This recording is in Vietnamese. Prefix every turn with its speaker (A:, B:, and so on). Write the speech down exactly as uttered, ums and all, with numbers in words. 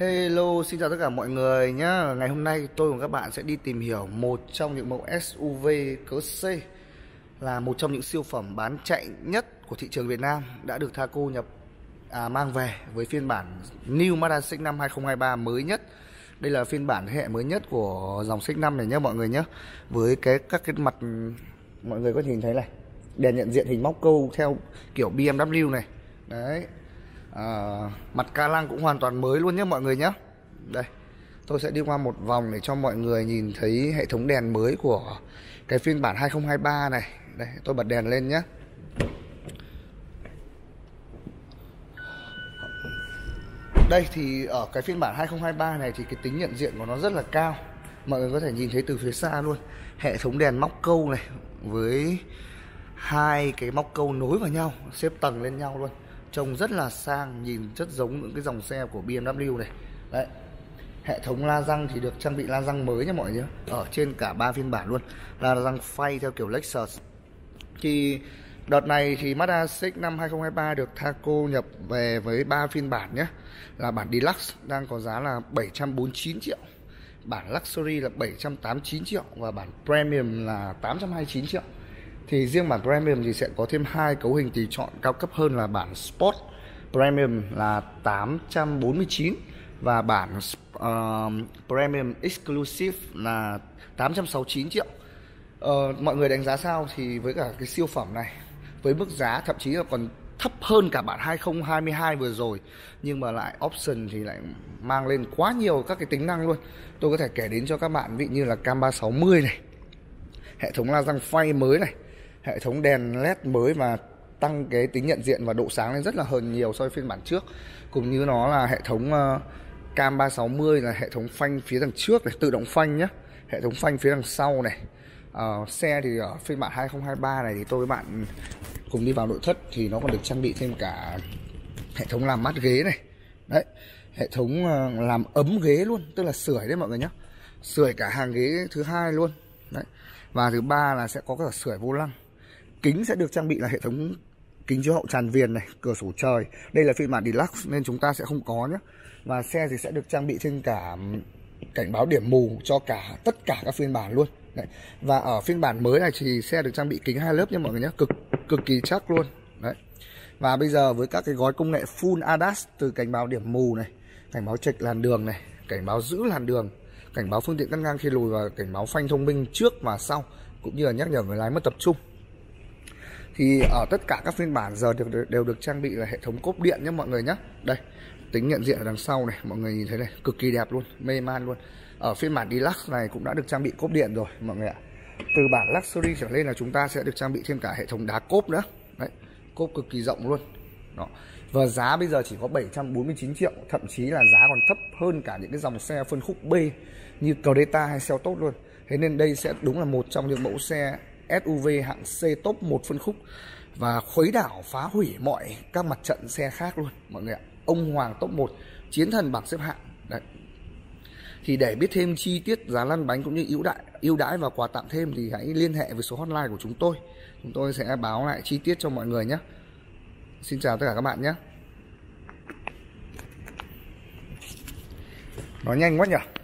A: Hello, xin chào tất cả mọi người nhé. Ngày hôm nay tôi và các bạn sẽ đi tìm hiểu một trong những mẫu ét u vê cỡ C, là một trong những siêu phẩm bán chạy nhất của thị trường Việt Nam, đã được Thaco nhập à, mang về với phiên bản New Mazda xê ích năm hai không hai ba mới nhất. Đây là phiên bản thế hệ mới nhất của dòng xê ích năm này nhé mọi người nhé. Với cái các cái mặt mọi người có nhìn thấy này, đèn nhận diện hình móc câu theo kiểu bê em vê này. Đấy. À, mặt ca lăng cũng hoàn toàn mới luôn nhé mọi người nhé. Đây, tôi sẽ đi qua một vòng để cho mọi người nhìn thấy hệ thống đèn mới của cái phiên bản hai không hai ba này. Đây, tôi bật đèn lên nhé. Đây thì ở cái phiên bản hai không hai ba này thì cái tính nhận diện của nó rất là cao. Mọi người có thể nhìn thấy từ phía xa luôn. Hệ thống đèn móc câu này với hai cái móc câu nối vào nhau, xếp tầng lên nhau luôn. Trông rất là sang, nhìn rất giống những cái dòng xe của bê em vê này. Đấy. Hệ thống la răng thì được trang bị la răng mới nha mọi người nhé. Ở trên cả ba phiên bản luôn. La răng phay theo kiểu Lexus. Thì đợt này thì Mazda xê ích năm hai không hai ba được Thaco nhập về với ba phiên bản nhé. Là bản Deluxe đang có giá là bảy trăm bốn mươi chín triệu, bản Luxury là bảy trăm tám mươi chín triệu và bản Premium là tám trăm hai mươi chín triệu. Thì riêng bản Premium thì sẽ có thêm hai cấu hình tùy chọn cao cấp hơn là bản Sport Premium là tám trăm bốn mươi chín và bản uh, Premium Exclusive là tám trăm sáu mươi chín triệu. Uh, mọi người đánh giá sao thì với cả cái siêu phẩm này, với mức giá thậm chí là còn thấp hơn cả bản hai không hai hai vừa rồi, nhưng mà lại option thì lại mang lên quá nhiều các cái tính năng luôn. Tôi có thể kể đến cho các bạn ví như là cam ba sáu mươi này, hệ thống la răng phay mới này, hệ thống đèn led mới và tăng cái tính nhận diện và độ sáng lên rất là hơn nhiều so với phiên bản trước. Cũng như nó là hệ thống uh, cam ba sáu mươi là hệ thống phanh phía đằng trước này, tự động phanh nhé, hệ thống phanh phía đằng sau này. Uh, xe thì ở phiên bản hai không hai ba này thì tôi với bạn cùng đi vào nội thất thì nó còn được trang bị thêm cả hệ thống làm mát ghế này. Đấy, hệ thống uh, làm ấm ghế luôn, tức là sưởi đấy mọi người nhé, sưởi cả hàng ghế thứ hai luôn. Đấy. Và thứ ba là sẽ có cả sưởi vô lăng. Kính sẽ được trang bị là hệ thống kính chiếu hậu tràn viền này, cửa sổ trời. Đây là phiên bản Deluxe nên chúng ta sẽ không có nhé. Và xe thì sẽ được trang bị thêm cả cảnh báo điểm mù cho cả tất cả các phiên bản luôn. Đấy. Và ở phiên bản mới này thì xe được trang bị kính hai lớp nha mọi người nhé, cực cực kỳ chắc luôn. Đấy. Và bây giờ với các cái gói công nghệ Full a đê a ét từ cảnh báo điểm mù này, cảnh báo chệch làn đường này, cảnh báo giữ làn đường, cảnh báo phương tiện cắt ngang khi lùi và cảnh báo phanh thông minh trước và sau, cũng như là nhắc nhở người lái mất tập trung. Thì ở tất cả các phiên bản giờ được, đều được trang bị là hệ thống cốp điện nhé mọi người nhé. Đây, tính nhận diện ở đằng sau này, mọi người nhìn thấy này, cực kỳ đẹp luôn, mê man luôn. Ở phiên bản Deluxe này cũng đã được trang bị cốp điện rồi mọi người ạ. Từ bản Luxury trở lên là chúng ta sẽ được trang bị thêm cả hệ thống đá cốp nữa. Đấy, cốp cực kỳ rộng luôn. Đó. Và giá bây giờ chỉ có bảy trăm bốn mươi chín triệu, thậm chí là giá còn thấp hơn cả những cái dòng xe phân khúc B như Creta hay Seltos luôn. Thế nên đây sẽ đúng là một trong những mẫu xe ét u vê hạng C top một phân khúc và khuấy đảo phá hủy mọi các mặt trận xe khác luôn mọi người ạ. Ông hoàng top một, chiến thần bảng xếp hạng. Đấy. Thì để biết thêm chi tiết giá lăn bánh cũng như ưu đãi, ưu đãi và quà tặng thêm thì hãy liên hệ với số hotline của chúng tôi. Chúng tôi sẽ báo lại chi tiết cho mọi người nhé. Xin chào tất cả các bạn nhé. Nói nhanh quá nhỉ.